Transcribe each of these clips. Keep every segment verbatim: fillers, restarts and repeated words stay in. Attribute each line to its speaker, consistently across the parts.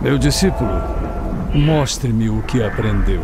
Speaker 1: Meu discípulo, mostre-me o que aprendeu.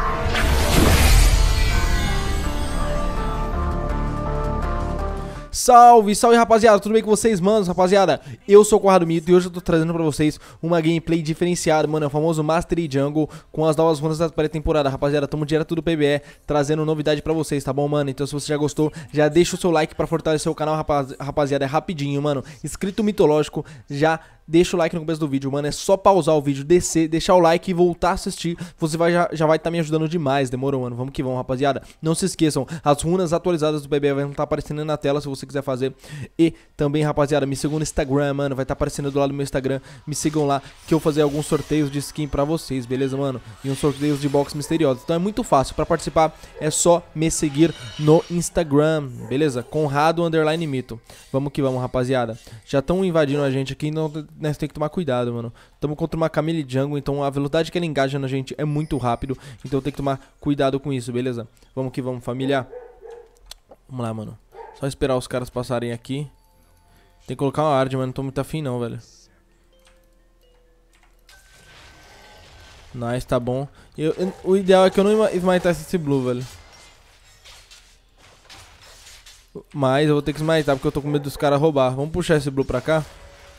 Speaker 2: Salve, salve rapaziada, tudo bem com vocês, manos? Rapaziada, eu sou o Conrado Mito e hoje eu tô trazendo pra vocês uma gameplay diferenciada, mano, é o famoso Mastery Jungle com as novas runas da pré-temporada. Rapaziada, tamo direto do P B E, trazendo novidade pra vocês, tá bom, mano? Então se você já gostou, já deixa o seu like pra fortalecer o canal, rapaz, rapaziada, é rapidinho, mano. Inscrito mitológico, já deixa o like no começo do vídeo, mano, é só pausar o vídeo, descer, deixar o like e voltar a assistir. Você vai, já, já vai estar tá me ajudando demais, demorou, mano? Vamos que vamos, rapaziada. Não se esqueçam, as runas atualizadas do P B E vão estar tá aparecendo na tela se você quiser fazer. E também, rapaziada, me sigam no Instagram, mano, vai estar tá aparecendo do lado do meu Instagram. Me sigam lá que eu vou fazer alguns sorteios de skin pra vocês, beleza, mano? E uns sorteios de box misteriosos. Então é muito fácil, pra participar é só me seguir no Instagram, beleza? Conrado underline mito. Vamos que vamos, rapaziada. Já estão invadindo a gente aqui, então nós tem que tomar cuidado, mano. Estamos contra uma Camille Jungle, então a velocidade que ela engaja na gente é muito rápido. Então tem que tomar cuidado com isso, beleza? Vamos que vamos, família. Vamos lá, mano. Só esperar os caras passarem aqui. Tem que colocar uma Ard, mas não tô muito afim não, velho. Nice, tá bom. Eu, eu, o ideal é que eu não smitasse esse blue, velho. Mas eu vou ter que smitar porque eu tô com medo dos caras roubar. Vamos puxar esse blue pra cá.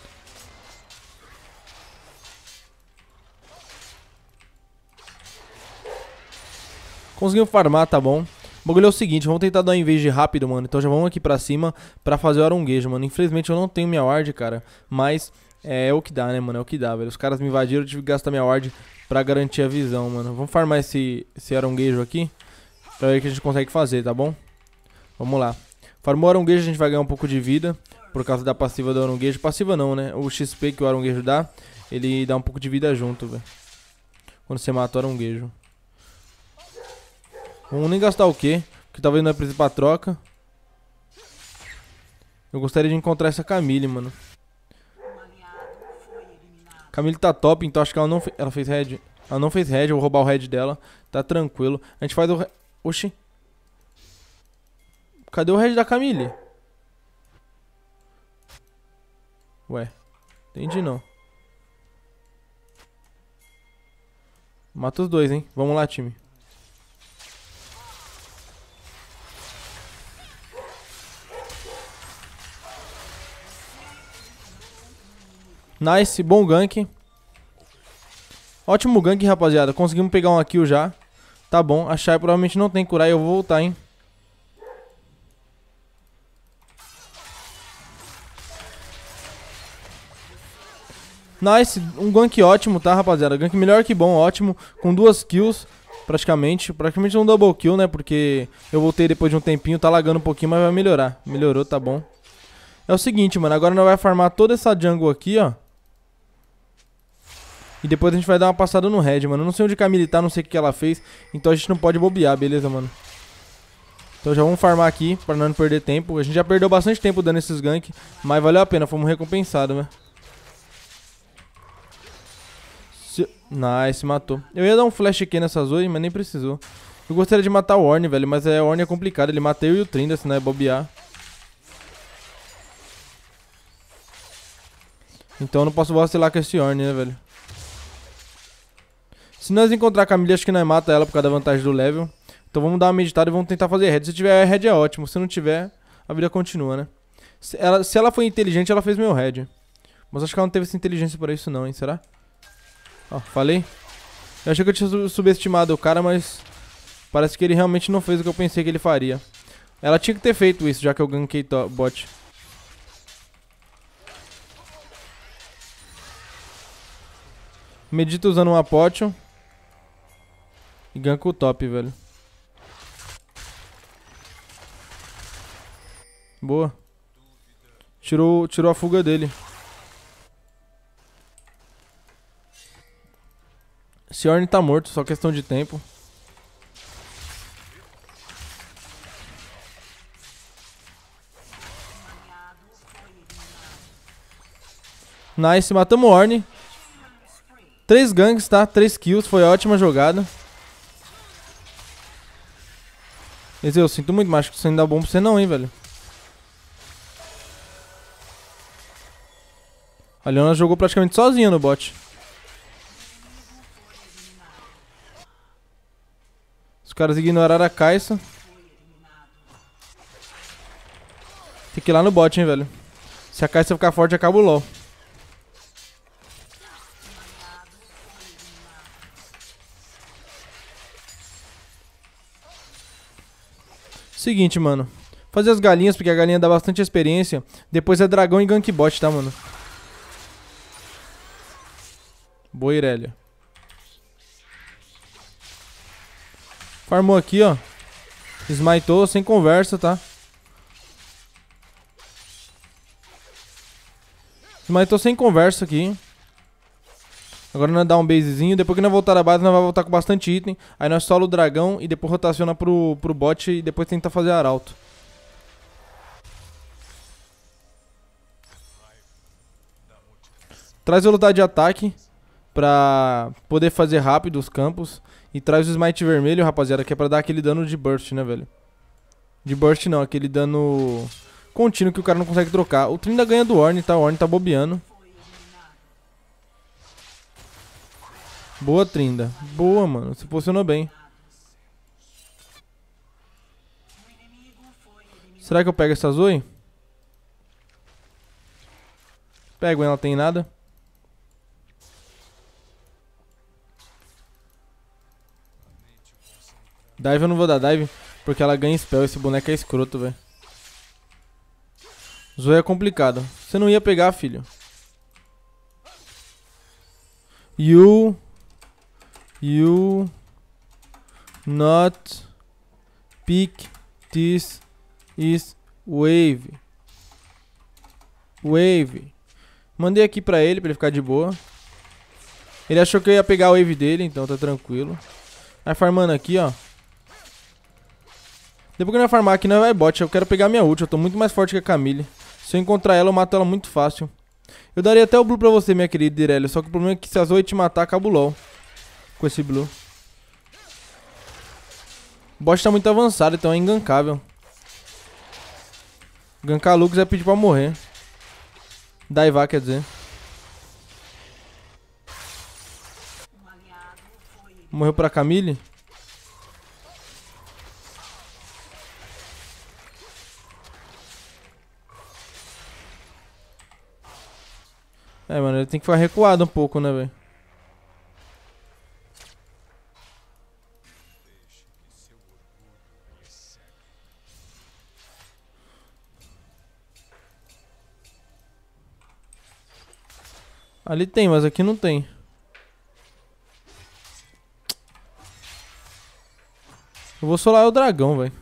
Speaker 2: Conseguimos farmar, tá bom. O bagulho é o seguinte, vamos tentar dar um invade rápido, mano. Então já vamos aqui pra cima pra fazer o aronguejo, mano. Infelizmente eu não tenho minha ward, cara. Mas é, é o que dá, né, mano? É o que dá, velho. Os caras me invadiram, eu tive que gastar minha ward pra garantir a visão, mano. Vamos farmar esse, esse aronguejo aqui pra ver o que a gente consegue fazer, tá bom? Vamos lá. Farmou o aronguejo, a gente vai ganhar um pouco de vida por causa da passiva do aronguejo. Passiva não, né? O X P que o aronguejo dá, ele dá um pouco de vida junto, velho. Quando você mata o aronguejo. Vamos nem gastar o quê? Porque talvez não é preciso pra troca. Eu gostaria de encontrar essa Camille, mano. Camille tá top, então acho que ela não fez. Ela fez head. Ela não fez head, eu vou roubar o head dela. Tá tranquilo. A gente faz o. Oxi. Cadê o head da Camille? Ué. Entendi não. Mata os dois, hein? Vamos lá, time. Nice, bom gank. Ótimo gank, rapaziada. Conseguimos pegar uma kill já. Tá bom, a Shai provavelmente não tem curar e eu vou voltar, hein. Nice, um gank ótimo, tá, rapaziada? Gank melhor que bom, ótimo. Com duas kills, praticamente. Praticamente um double kill, né, porque eu voltei depois de um tempinho. Tá lagando um pouquinho, mas vai melhorar. Melhorou, tá bom. É o seguinte, mano, agora nós vamos farmar toda essa jungle aqui, ó. E depois a gente vai dar uma passada no red, mano. Eu não sei onde Camille tá, não sei o que ela fez. Então a gente não pode bobear, beleza, mano? Então já vamos farmar aqui, pra não perder tempo. A gente já perdeu bastante tempo dando esses ganks, mas valeu a pena, fomos recompensados, né? Se... Nice, matou. Eu ia dar um flash aqui nessa Zoe, mas nem precisou. Eu gostaria de matar o Ornn, velho, mas é, o Ornn é complicado. Ele mata eu e o Trinda, se não é bobear. Então eu não posso vacilar com esse Ornn, né, velho? Se nós encontrar a Camille, acho que nós mata ela por causa da vantagem do level. Então vamos dar uma meditada e vamos tentar fazer head. Se tiver head é ótimo, se não tiver, a vida continua, né? Se ela, se ela foi inteligente, ela fez meu head. Mas acho que ela não teve essa inteligência pra isso não, hein? Será? Ó, falei. Eu achei que eu tinha subestimado o cara, mas parece que ele realmente não fez o que eu pensei que ele faria. Ela tinha que ter feito isso, já que eu gankei bot. Medita usando uma potion. E ganka o top, velho. Boa. Tirou, tirou a fuga dele. Esse Ornn tá morto, só questão de tempo. Nice, matamos o Ornn. Três ganks, tá? Três kills, foi ótima jogada. Mas eu sinto muito, mas acho que isso ainda é bom pra você não, hein, velho. A Leona jogou praticamente sozinha no bot. Os caras ignoraram a Kai'Sa. Tem que ir lá no bot, hein, velho. Se a Kai'Sa ficar forte, acaba o LoL. Seguinte, mano. Fazer as galinhas, porque a galinha dá bastante experiência. Depois é dragão e gank bot, tá, mano? Boa, Irelia. Farmou aqui, ó. Smitou sem conversa, tá? Smitou sem conversa aqui. Agora nós dá um basezinho. Depois que nós voltar da base, nós vamos voltar com bastante item. Aí nós solo o dragão e depois rotaciona pro, pro bot e depois tenta fazer arauto. Traz velocidade de ataque pra poder fazer rápido os campos. E traz o smite vermelho, rapaziada, que é pra dar aquele dano de burst, né, velho? De burst não, aquele dano contínuo que o cara não consegue trocar. O Trinda ganha do Ornn, tá? O Ornn tá bobeando. Boa, Trinda. Boa, mano. Se posicionou bem. Será que eu pego essa Zoe? Pego, ela tem nada. Dive eu não vou dar dive, porque ela ganha spell. Esse boneco é escroto, velho. Zoe é complicado. Você não ia pegar, filho. You... You... Not... Pick... This... Is... Wave... Wave... Mandei aqui pra ele, pra ele ficar de boa. Ele achou que eu ia pegar a wave dele, então tá tranquilo. Vai farmando aqui, ó. Depois que nós farmar aqui, nós vai bot. Eu quero pegar minha ult, eu tô muito mais forte que a Camille. Se eu encontrar ela, eu mato ela muito fácil. Eu daria até o blue pra você, minha querida Irelia. Só que o problema é que se a Zoe te matar, acaba o LoL. Com esse blue. O bot tá muito avançado, então é ingancável. Gankar Lux é pedir pra morrer. Daivar, quer dizer. Morreu pra Camille? É, mano, ele tem que ficar recuado um pouco, né, velho? Ali tem, mas aqui não tem. Eu vou solar o dragão, velho.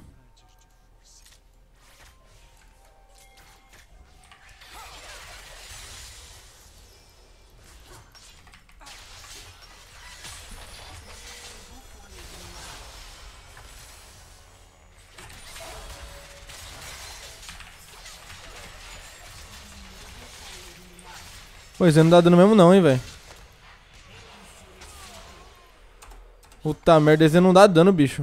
Speaker 2: Pois é, não dá dano mesmo não, hein, velho. Puta merda, esse não dá dano, bicho.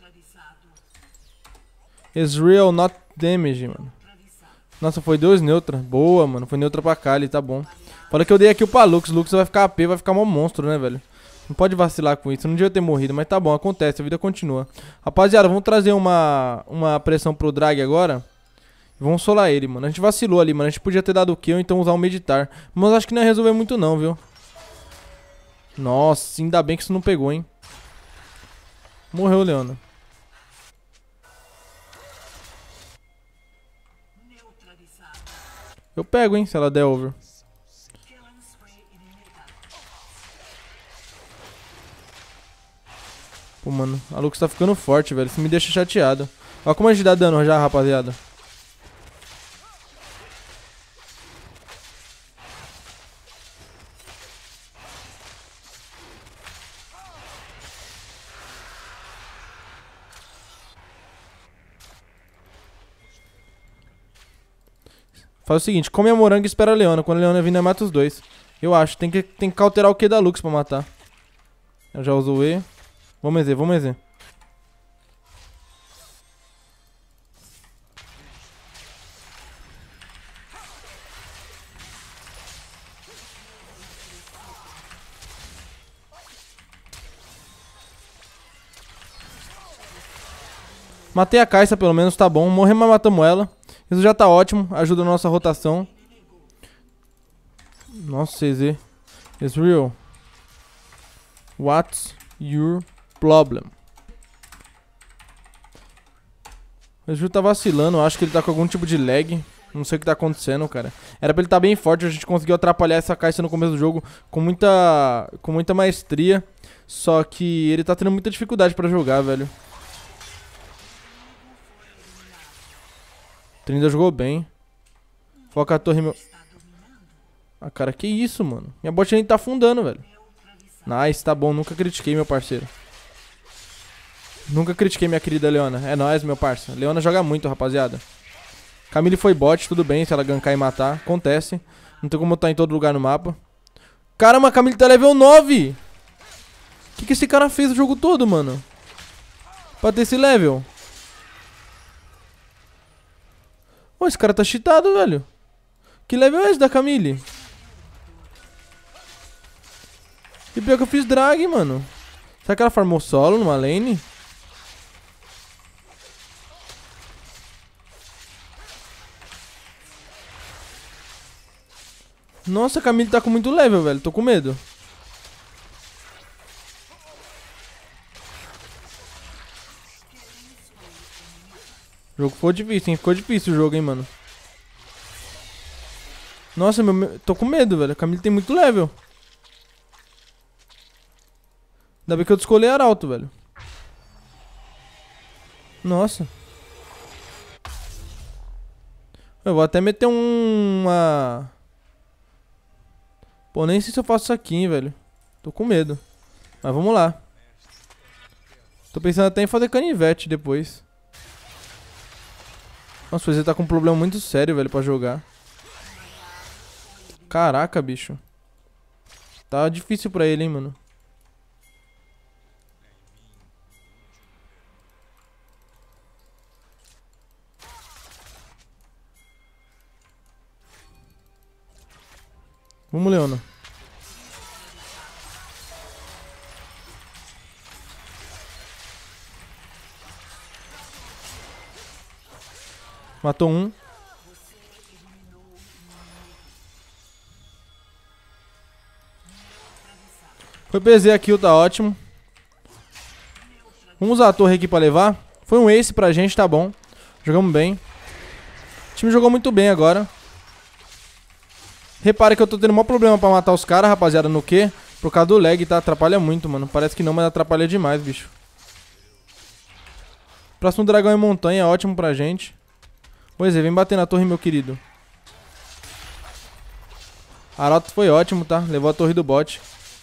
Speaker 2: Israel not damage, mano. Nossa, foi dois neutra. Boa, mano. Foi neutra pra Kali, tá bom. Fala que eu dei aqui o pra Lux. Lux vai ficar A P, vai ficar mó monstro, né, velho? Não pode vacilar com isso. Não devia ter morrido, mas tá bom, acontece. A vida continua. Rapaziada, vamos trazer uma, uma pressão pro drag agora. Vamos solar ele, mano. A gente vacilou ali, mano. A gente podia ter dado o Q ou então usar um meditar. Mas acho que não ia resolver muito não, viu? Nossa, ainda bem que isso não pegou, hein? Morreu, Leona. Eu pego, hein, se ela der over. Pô, mano, a Lux tá ficando forte, velho. Isso me deixa chateado. Olha como a gente dá dano já, rapaziada. Faz o seguinte, come a moranga e espera a Leona. Quando a Leona vir, mata os dois. Eu acho, tem que, tem que cauterar o Q da Lux pra matar. Eu já uso o E. Vamos E Z, vamos E Z. Matei a Kai'Sa pelo menos, tá bom. Morremos, mas matamos ela. Isso já tá ótimo, ajuda a nossa rotação. Nossa, C Z. Ezreal. What's your problem? O Ezreal tá vacilando, eu acho que ele tá com algum tipo de lag. Não sei o que tá acontecendo, cara. Era pra ele tá bem forte, a gente conseguiu atrapalhar essa Kai'Sa no começo do jogo com muita, com muita maestria. Só que ele tá tendo muita dificuldade pra jogar, velho. Trinda jogou bem. Foca a torre, meu... Ah, cara, que isso, mano. Minha bot lane tá afundando, velho. Nice, tá bom. Nunca critiquei, meu parceiro. Nunca critiquei minha querida Leona. É nóis, meu parceiro. Leona joga muito, rapaziada. Camille foi bot, tudo bem se ela gankar e matar. Acontece. Não tem como eu estar em todo lugar no mapa. Caramba, a Camille tá level nove. O que, que esse cara fez o jogo todo, mano? Pra ter esse level. Pô, esse cara tá cheatado, velho. Que level é esse da Camille? E pior que eu fiz drag, mano. Será que ela farmou solo numa lane? Nossa, a Camille tá com muito level, velho. Tô com medo. O jogo ficou difícil, hein? Ficou difícil o jogo, hein, mano. Nossa, meu... tô com medo, velho. A Camille tem muito level. Ainda bem que eu descolei Arauto, velho. Nossa. Eu vou até meter um... uma... Pô, nem sei se eu faço isso aqui, hein, velho. Tô com medo. Mas vamos lá. Tô pensando até em fazer canivete depois. Nossa, ele tá com um problema muito sério, velho, pra jogar. Caraca, bicho. Tá difícil pra ele, hein, mano. Vamos, Leona. Matou um. Foi P Z aqui, tá ótimo. Vamos usar a torre aqui pra levar. Foi um ace pra gente, tá bom. Jogamos bem. O time jogou muito bem agora. Repara que eu tô tendo maior problema pra matar os caras, rapaziada, no Q. Por causa do lag, tá? Atrapalha muito, mano. Parece que não, mas atrapalha demais, bicho. Próximo dragão é montanha, ótimo pra gente. Pois é, vem bater na torre, meu querido. Arauto foi ótimo, tá? Levou a torre do bot.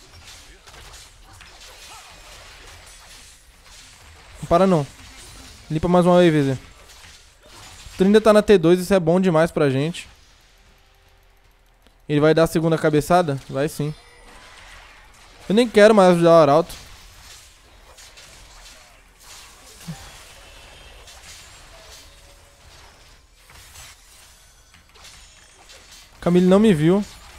Speaker 2: Não para não. Limpa mais uma vez, Zé. O Trinda tá na T dois, isso é bom demais pra gente. Ele vai dar a segunda cabeçada? Vai sim. Eu nem quero mais ajudar o Arauto. Camille não me viu.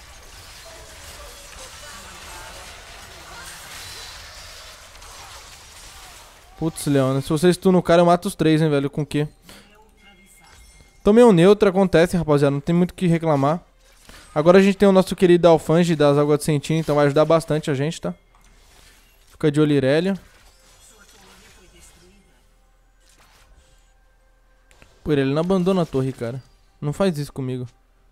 Speaker 2: Putz, Leona, se você stuna o cara, eu mato os três, hein, velho, com o quê? Tomei um neutro, acontece, rapaziada, não tem muito o que reclamar. Agora a gente tem o nosso querido Alfange das Águas de Sentinel, então vai ajudar bastante a gente, tá? Fica de olho, Irelia. Pô, ele não abandona a torre, cara. Não faz isso comigo.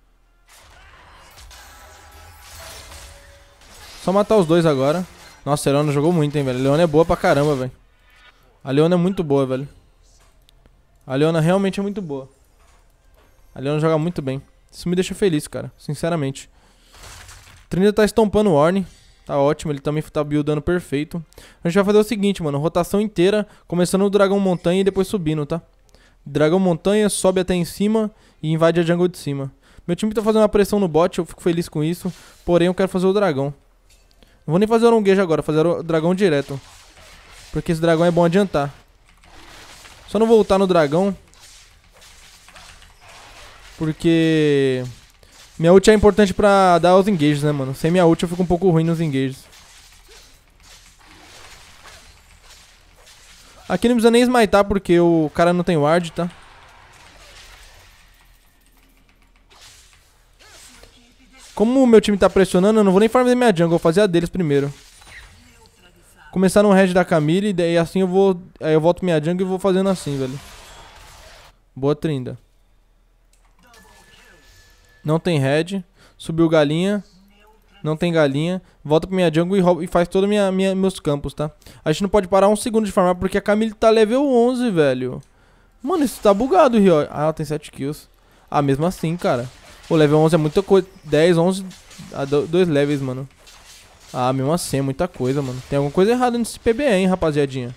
Speaker 2: Só matar os dois agora. Nossa, a Leona jogou muito, hein, velho. A Leona é boa pra caramba, velho. A Leona é muito boa, velho. A Leona realmente é muito boa. A Leona joga muito bem. Isso me deixa feliz, cara. Sinceramente. O Trinda tá estompando o Ornn. Tá ótimo, ele também tá buildando perfeito. A gente vai fazer o seguinte, mano. Rotação inteira, começando no Dragão Montanha e depois subindo, tá? Dragão Montanha, sobe até em cima e invade a jungle de cima. Meu time tá fazendo uma pressão no bot, eu fico feliz com isso. Porém, eu quero fazer o dragão. Não vou nem fazer o Aronguejo agora, fazer o dragão direto. Porque esse dragão é bom adiantar. Só não voltar no dragão. Porque minha ult é importante pra dar os engages, né, mano? Sem minha ult eu fico um pouco ruim nos engages. Aqui não precisa nem smitar porque o cara não tem ward, tá? Como o meu time tá pressionando, eu não vou nem farmar minha jungle, vou fazer a deles primeiro. Começar no red da Camille, e daí assim eu vou... Aí eu volto minha jungle e vou fazendo assim, velho. Boa Trinda. Não tem red. Subiu galinha. Não tem galinha. Volta pra minha jungle e, rouba, e faz todos minha, minha, meus campos, tá? A gente não pode parar um segundo de farmar porque a Camille tá level onze, velho. Mano, isso tá bugado, Rio. Ah, ela tem sete kills. Ah, mesmo assim, cara. O level onze é muita coisa. dez, onze... Ah, dois levels, mano. Ah, mesmo assim é muita coisa, mano. Tem alguma coisa errada nesse P B E, hein, rapaziadinha.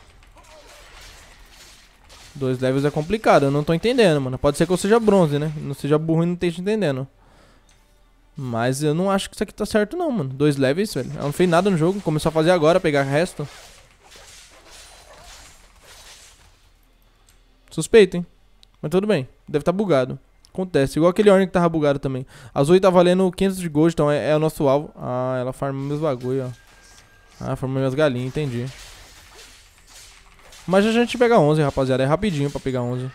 Speaker 2: Dois levels é complicado, eu não tô entendendo, mano. Pode ser que eu seja bronze, né? Não seja burro e não esteja entendendo. Mas eu não acho que isso aqui tá certo não, mano. Dois levels, velho. Ela não fez nada no jogo. Começou a fazer agora, pegar o resto. Suspeito, hein? Mas tudo bem. Deve tá bugado. Acontece. Igual aquele Ornn que tava bugado também. A Zoe tá valendo quinhentos de gold, então é, é o nosso alvo. Ah, ela farma meus bagulho, ó. Ah, farma minhas galinhas, entendi. Mas a gente pega onze, rapaziada. É rapidinho pra pegar onze.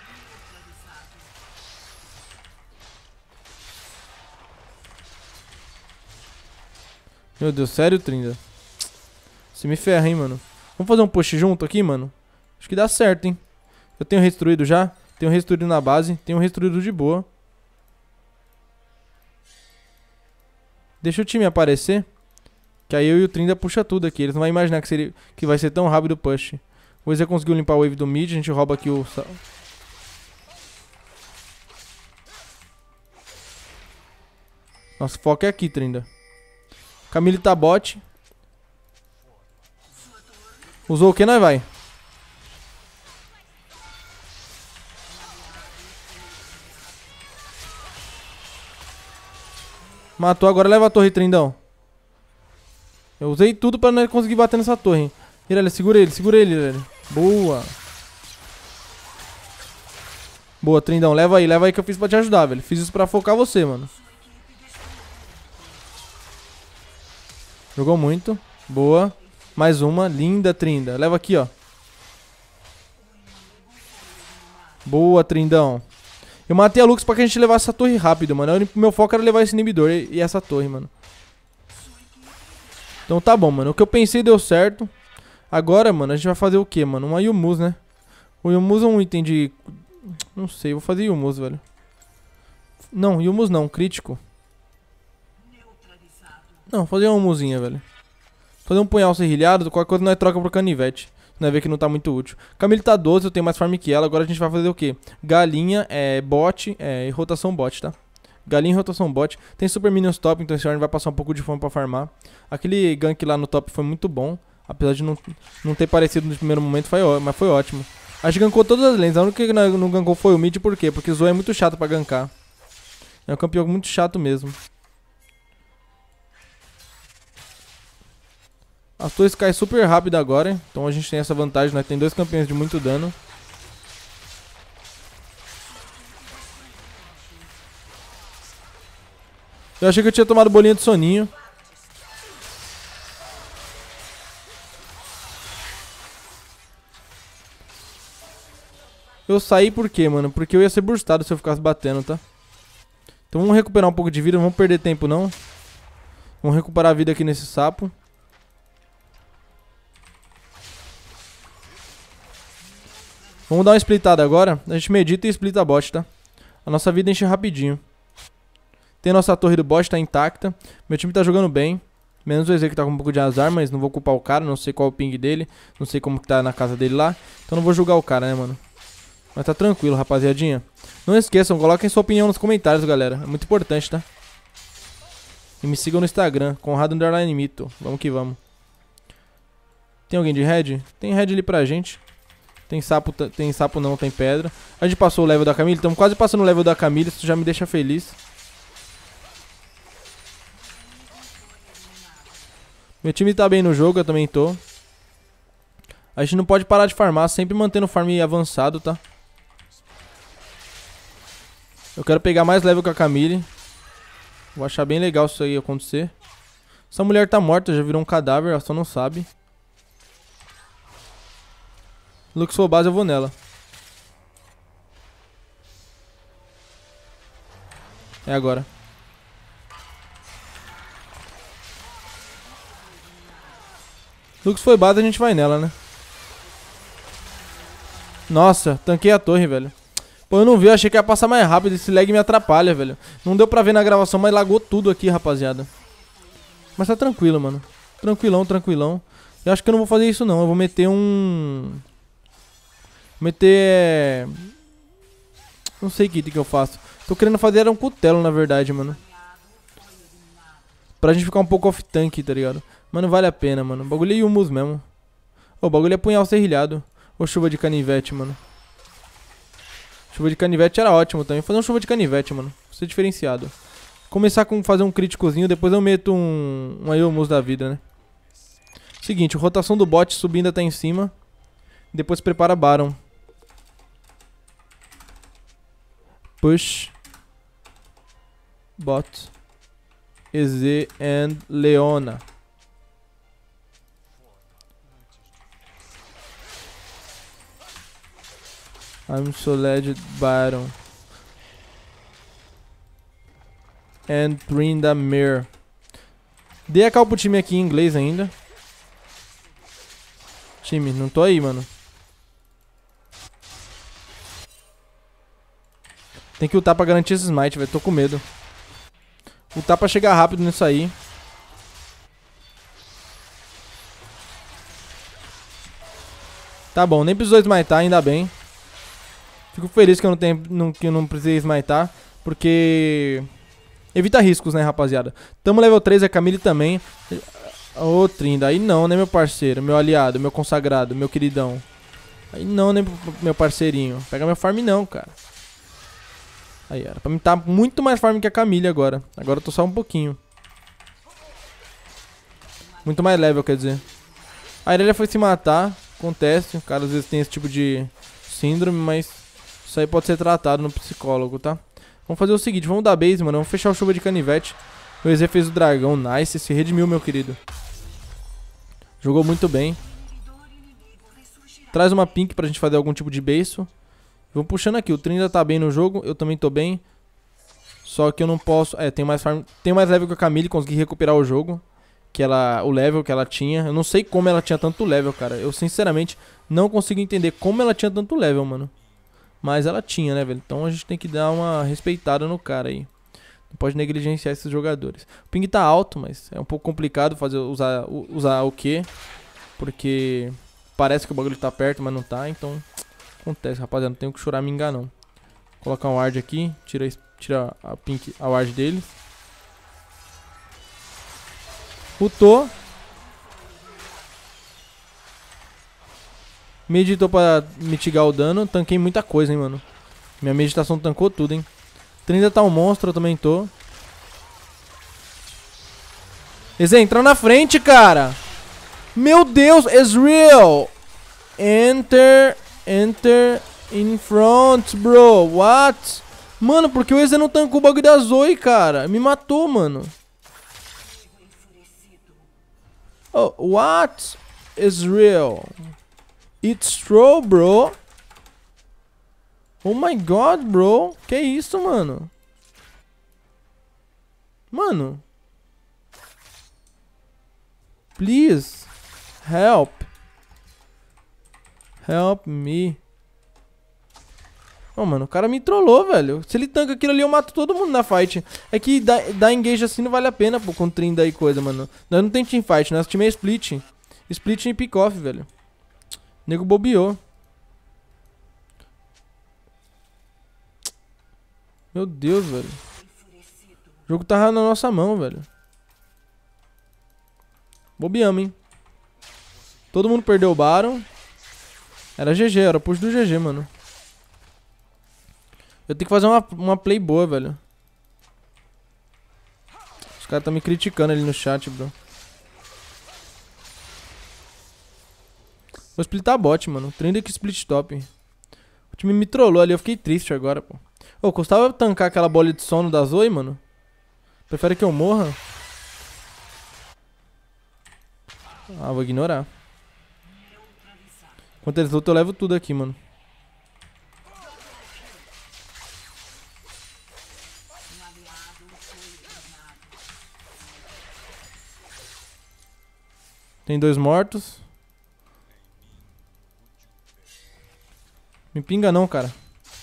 Speaker 2: Meu Deus, sério, Trinda? Você me ferra, hein, mano. Vamos fazer um push junto aqui, mano? Acho que dá certo, hein. Eu tenho restruído já. Tenho restruído na base. Tenho restruído de boa. Deixa o time aparecer. Que aí eu e o Trinda puxa tudo aqui. Eles não vão imaginar que, seria, que vai ser tão rápido o push. O Eze conseguiu limpar o wave do mid. A gente rouba aqui o... Nosso foco é aqui, Trinda. Camille tá bot. Usou o que? Nós vai. Matou, agora leva a torre, Trindão. Eu usei tudo pra não conseguir bater nessa torre. Irelia, segura ele, segura ele, Irelia. Boa. Boa, Trindão, leva aí, leva aí que eu fiz pra te ajudar, velho. Fiz isso pra focar você, mano. Jogou muito. Boa. Mais uma, linda, Trinda. Leva aqui, ó. Boa, Trindão. Eu matei a Lux pra que a gente levasse essa torre rápido, mano. O meu foco era levar esse inibidor e, e essa torre, mano. Então tá bom, mano. O que eu pensei deu certo. Agora, mano, a gente vai fazer o que, mano? Uma Yumuz, né? O Yumuz é um item de... Não sei, vou fazer Yumuz, velho. Não, Yumuz não, crítico. Não, vou fazer uma Yumuzinha, velho. Fazer um punhal serrilhado, qualquer coisa nós troca por canivete. Nós vê que não tá muito útil. Camille tá doze, eu tenho mais farm que ela. Agora a gente vai fazer o quê? Galinha, é, bot é, e rotação bot, tá? Galinha e rotação bot. Tem super minions top, então esse Ornn vai passar um pouco de fome pra farmar. Aquele gank lá no top foi muito bom. Apesar de não, não ter parecido no primeiro momento, foi, mas foi ótimo. A gente gankou todas as lanes. A única que não gankou foi o mid, por quê? Porque o Zoe é muito chato pra gankar. É um campeão muito chato mesmo. As torres caem super rápido agora, então a gente tem essa vantagem, nós temos dois campeões de muito dano. Eu achei que eu tinha tomado bolinha de soninho. Eu saí por quê, mano? Porque eu ia ser burstado se eu ficasse batendo, tá? Então vamos recuperar um pouco de vida, não vamos perder tempo não. Vamos recuperar a vida aqui nesse sapo. Vamos dar uma splitada agora. A gente medita e splita a bot, tá? A nossa vida enche rapidinho. Tem a nossa torre do bot, tá intacta. Meu time tá jogando bem. Menos o Eze que tá com um pouco de azar, mas não vou culpar o cara. Não sei qual é o ping dele. Não sei como que tá na casa dele lá. Então não vou julgar o cara, né, mano? Mas tá tranquilo, rapaziadinha. Não esqueçam, coloquem sua opinião nos comentários, galera. É muito importante, tá? E me sigam no Instagram, Conrado Underline Mito. Vamos que vamos. Tem alguém de red? Tem red ali pra gente. Tem sapo, tem sapo não, tem pedra. A gente passou o level da Camille, estamos quase passando o level da Camille, isso já me deixa feliz. Meu time tá bem no jogo, eu também tô. A gente não pode parar de farmar, sempre mantendo o farm avançado, tá? Eu quero pegar mais level com a Camille. Vou achar bem legal isso aí acontecer. Essa mulher tá morta, já virou um cadáver, ela só não sabe. Lux for base, eu vou nela. É agora. Lux foi base, a gente vai nela, né? Nossa, tanquei a torre, velho. Pô, eu não vi, eu achei que ia passar mais rápido. Esse lag me atrapalha, velho. Não deu pra ver na gravação, mas lagou tudo aqui, rapaziada. Mas tá tranquilo, mano. Tranquilão, tranquilão. Eu acho que eu não vou fazer isso, não. Eu vou meter um... Meter... Não sei que item que eu faço. Tô querendo fazer um cutelo, na verdade, mano. Pra gente ficar um pouco off-tank, tá ligado? Mano, vale a pena, mano. O bagulho é humus mesmo. O bagulho é punhal serrilhado. Ou chuva de canivete, mano. Chuva de canivete era ótimo também. Vou fazer uma chuva de canivete, mano. Vou ser diferenciado. Começar com fazer um críticozinho. Depois eu meto um... Um Ayomus da vida, né? Seguinte, rotação do bot subindo até em cima. Depois prepara Baron. Push. Bot. E Z and Leona. I'm Soled Baron. And Tryndamere. Dei a cal pro time aqui em inglês ainda. Time, não tô aí, mano. Tem que ultar pra garantir esse smite, velho. Tô com medo. Ultar pra chegar rápido nisso aí. Tá bom, nem precisou smitar, ainda bem. Fico feliz que eu não, tenho, não, que eu não precisei smitar. Porque... Evita riscos, né, rapaziada. Tamo level três, a Camille também. Ô, Trinda, aí não, né, meu parceiro. Meu aliado, meu consagrado, meu queridão. Aí não, né, meu parceirinho. Pega meu farm não, cara. Aí, era pra mim tá muito mais farm que a Camille agora. Agora eu tô só um pouquinho. Muito mais level, quer dizer. A Irelia foi se matar. Acontece, o cara às vezes tem esse tipo de síndrome, mas isso aí pode ser tratado no psicólogo, tá? Vamos fazer o seguinte, vamos dar base, mano. Vamos fechar o chuva de canivete. O E Z fez o dragão, nice. Se redimiu, meu querido. Jogou muito bem. Traz uma pink pra gente fazer algum tipo de beiço. Vamos puxando aqui, o Trinda tá bem no jogo, eu também tô bem. Só que eu não posso... É, tem mais farm... Tem mais level que a Camille, consegui recuperar o jogo. Que ela... O level que ela tinha. Eu não sei como ela tinha tanto level, cara. Eu sinceramente não consigo entender como ela tinha tanto level, mano. Mas ela tinha, né, velho? Então a gente tem que dar uma respeitada no cara aí. Não pode negligenciar esses jogadores. O ping tá alto, mas é um pouco complicado fazer, usar, usar o Q. Porque parece que o bagulho tá perto, mas não tá, então... Acontece, rapaziada, não tenho que chorar, me enganar, não. Vou colocar um ward aqui, tira, tira a pink, a ward dele. Ultou. Meditou pra mitigar o dano. Tanquei muita coisa, hein, mano. Minha meditação tancou tudo, hein. Trinda tá um monstro, eu também tô. Eze, entra na frente, cara. Meu Deus, Ezreal. Enter... Enter in front, bro. What? Mano, porque o Eze não tancou o bagulho da Zoe, cara. Me matou, mano. Oh, what? Ezreal. It's true, bro. Oh my god, bro. Que isso, mano? Mano. Please. Help. Help me. Oh, mano, o cara me trollou, velho. Se ele tanca aquilo ali, eu mato todo mundo na fight. É que dar, dar engage assim não vale a pena, pô, com Trinda e coisa, mano. Nós não tem teamfight, nosso time é split. Split e pick-off, velho. O nego bobeou. Meu Deus, velho. O jogo tava na nossa mão, velho. Bobeamos, hein. Todo mundo perdeu o Baron. Era G G, era push do G G, mano. Eu tenho que fazer uma, uma play boa, velho. Os caras estão me criticando ali no chat, bro. Vou splitar bot, mano. Trinda que split top. O time me trollou ali, eu fiquei triste agora, pô. Ô, custava tancar aquela bola de sono da Zoe, mano? Prefere que eu morra? Ah, vou ignorar. Enquanto eles lutam, eu levo tudo aqui, mano. Tem dois mortos. Me pinga não, cara.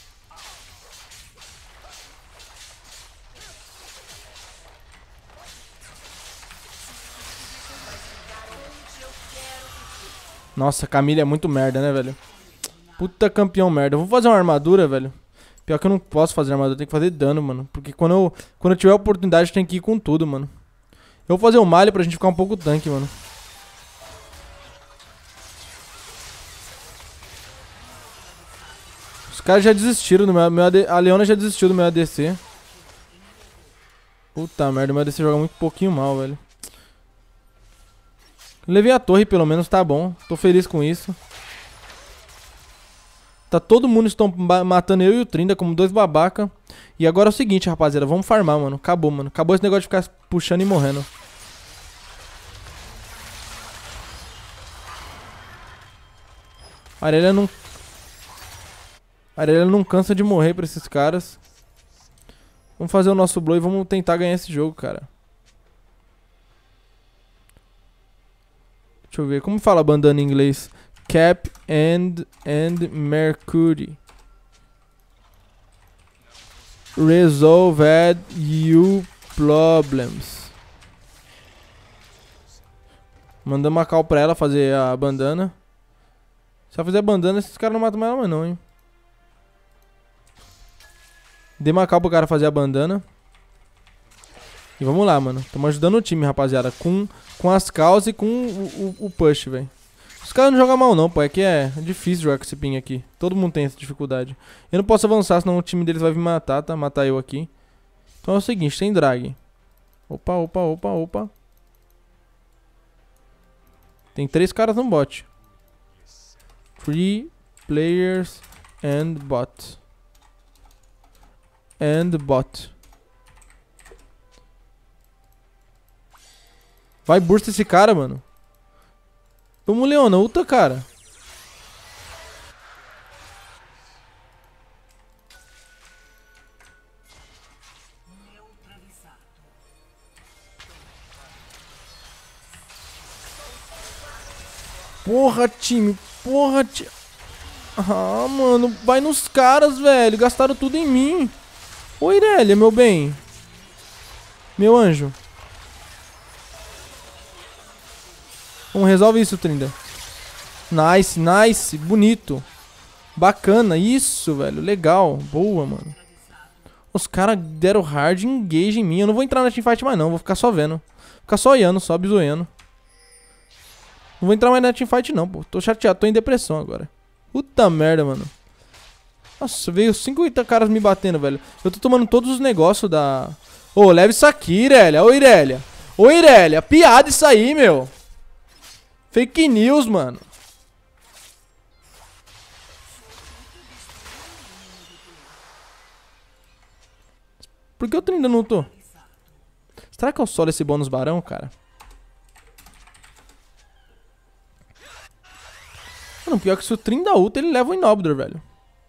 Speaker 2: Nossa, a Camille é muito merda, né, velho? Puta campeão merda. Eu vou fazer uma armadura, velho. Pior que eu não posso fazer armadura, tem que fazer dano, mano. Porque quando eu, quando eu tiver a oportunidade, eu tenho que ir com tudo, mano. Eu vou fazer o malha pra gente ficar um pouco tanque, mano. Os caras já desistiram do meu, meu A D, a Leona já desistiu do meu A D C. Puta merda, o meu A D C joga muito pouquinho mal, velho. Levei a torre, pelo menos, tá bom. Tô feliz com isso. Tá todo mundo estão matando eu e o Trinda como dois babaca. E agora é o seguinte, rapaziada. Vamos farmar, mano. Acabou, mano. Acabou esse negócio de ficar puxando e morrendo. A Aurelia não... A Aurelia não cansa de morrer pra esses caras. Vamos fazer o nosso blow e vamos tentar ganhar esse jogo, cara. Deixa eu ver. Como fala bandana em inglês? Cap and, and Mercury. Resolved you problems. Mandamos uma call pra ela fazer a bandana. Se ela fizer a bandana, esses caras não matam mais ela mais não, hein. Dei uma call pro cara fazer a bandana. E vamos lá, mano. Estamos ajudando o time, rapaziada. Com, com as calls e com o, o, o push, velho. Os caras não jogam mal não, pô. É que é difícil jogar com esse ping aqui. Todo mundo tem essa dificuldade. Eu não posso avançar, senão o time deles vai vir matar, tá? Matar eu aqui. Então é o seguinte, tem drag. Opa, opa, opa, opa. Tem três caras no bot. Three players and bot. And bot. Vai burst esse cara, mano. Vamos, Leona, ulta, cara. Porra, time. Porra, time. Ah, mano. Vai nos caras, velho. Gastaram tudo em mim. Ô, Irelia, meu bem. Meu anjo. Vamos, resolve isso, Trinda. Nice, nice. Bonito. Bacana. Isso, velho. Legal. Boa, mano. Os caras deram hard engage em mim. Eu não vou entrar na teamfight mais, não. Vou ficar só vendo. Vou ficar só olhando, só bizoiando. Não vou entrar mais na teamfight, não, pô. Tô chateado. Tô em depressão agora. Puta merda, mano. Nossa, veio cinquenta caras me batendo, velho. Eu tô tomando todos os negócios da... Ô, oh, leva isso aqui, Irelia. Ô, Irelia. Ô, Irelia. Piada isso aí, meu. Fake news, mano. Por que eu ainda não tô? Será que eu solo esse bônus barão, cara? Mano, pior que se o Trinda ulta, ele leva o Inobdor, velho.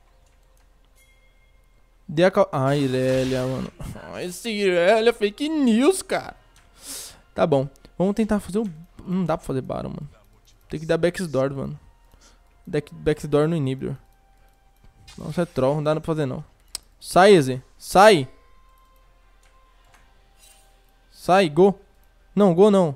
Speaker 2: Dê a cal... Ai, Irelia, mano. Ai, esse Irelia, fake news, cara. Tá bom. Vamos tentar fazer o... Não dá pra fazer Baron, mano. Tem que dar backdoor, mano. Backdoor no inhibitor. Nossa, é troll. Não dá pra fazer, não. Sai, Eze. Sai. Sai, go. Não, go não.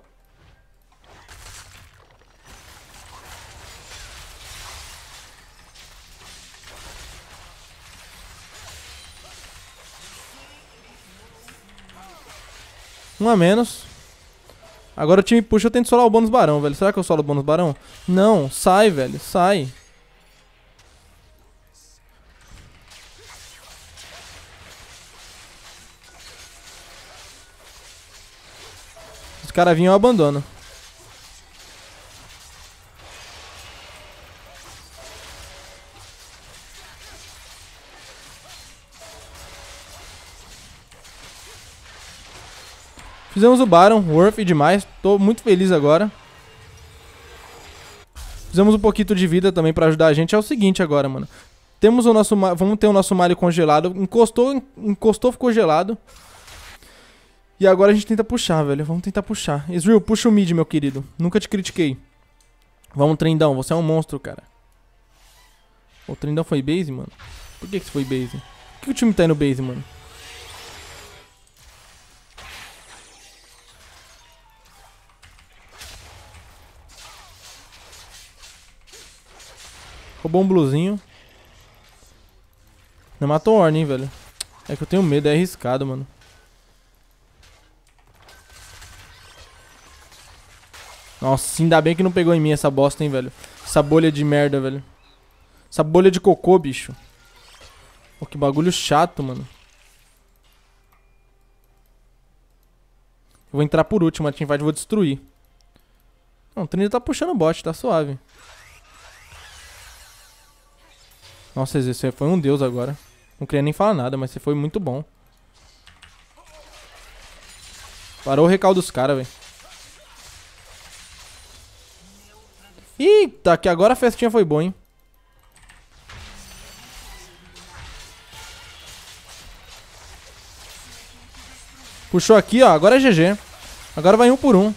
Speaker 2: Um a menos. Agora o time puxa, eu tento solar o bônus barão, velho. Será que eu solo o bônus barão? Não, sai, velho, sai. Os caras vinham, eu abandono. Fizemos o Baron, worth demais. Tô muito feliz agora. Fizemos um pouquinho de vida também pra ajudar a gente. É o seguinte agora, mano. Temos o nosso... Vamos ter o nosso Mario congelado. Encostou, encostou, ficou gelado. E agora a gente tenta puxar, velho. Vamos tentar puxar. Ezreal, puxa o mid, meu querido. Nunca te critiquei. Vamos, Trindão. Você é um monstro, cara. O Trindão foi base, mano? Por que que você foi base? Por que o time tá indo base, mano? Roubou um bluezinho. Não matou o Ornn, hein, velho. É que eu tenho medo, é arriscado, mano. Nossa, ainda bem que não pegou em mim essa bosta, hein, velho. Essa bolha de merda, velho. Essa bolha de cocô, bicho. Pô, que bagulho chato, mano. Eu vou entrar por último, a teamfight eu vou destruir. Não, o Trinity tá puxando o bot, tá suave. Nossa, você foi um deus agora. Não queria nem falar nada, mas você foi muito bom. Parou o recaldo dos caras, velho. Eita, que agora a festinha foi boa, hein. Puxou aqui, ó. Agora é G G. Agora vai um por um.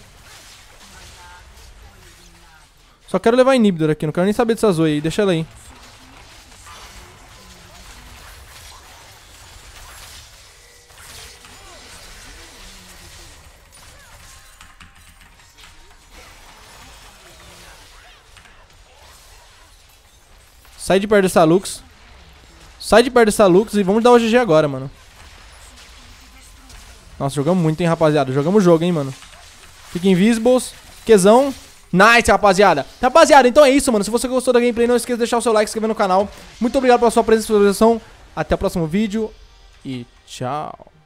Speaker 2: Só quero levar inibidor aqui. Não quero nem saber dessa Zoe aí. Deixa ela aí. Sai de perto dessa Lux. Sai de perto dessa Lux e vamos dar o G G agora, mano. Nossa, jogamos muito, hein, rapaziada. Jogamos o jogo, hein, mano. Fica invisibles. Qzão. Nice, rapaziada. Rapaziada, então é isso, mano. Se você gostou da gameplay, não esqueça de deixar o seu like e se inscrever no canal. Muito obrigado pela sua presença e sua atenção. Até o próximo vídeo. E tchau.